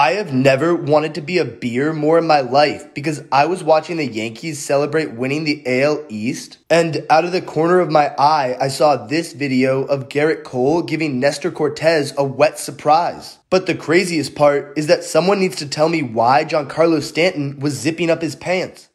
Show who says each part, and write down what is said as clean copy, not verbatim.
Speaker 1: I have never wanted to be a beer more in my life because I was watching the Yankees celebrate winning the AL East, and out of the corner of my eye, I saw this video of Garrett Cole giving Nestor Cortez a wet surprise. But the craziest part is that someone needs to tell me why Giancarlo Stanton was zipping up his pants.